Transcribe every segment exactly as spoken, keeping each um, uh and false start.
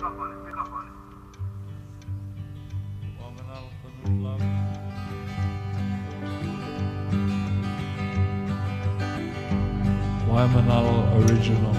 Waimanalo Original.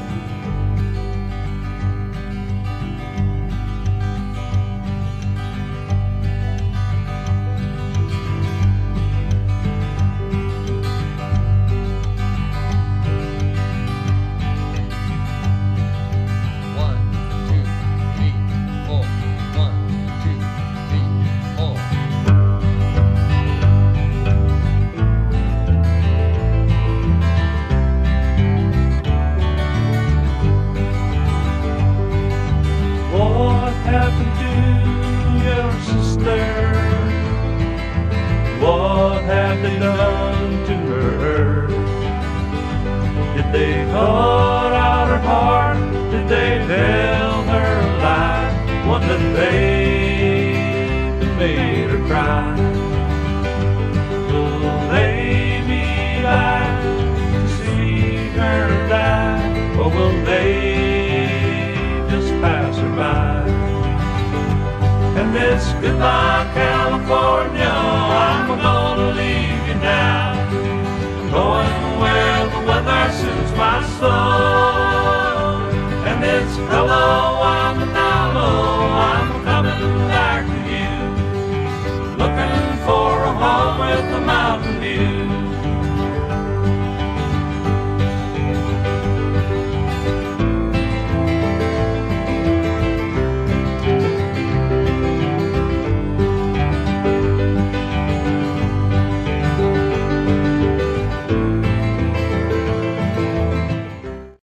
What have they done to her? Did they cut out her heart? Did they tell her lie? What did they that made her cry? Will they be back to see her die? Or will they just pass her by? And this goodbye California, I'm gonna leave you now. I'm going where the weather suits my soul.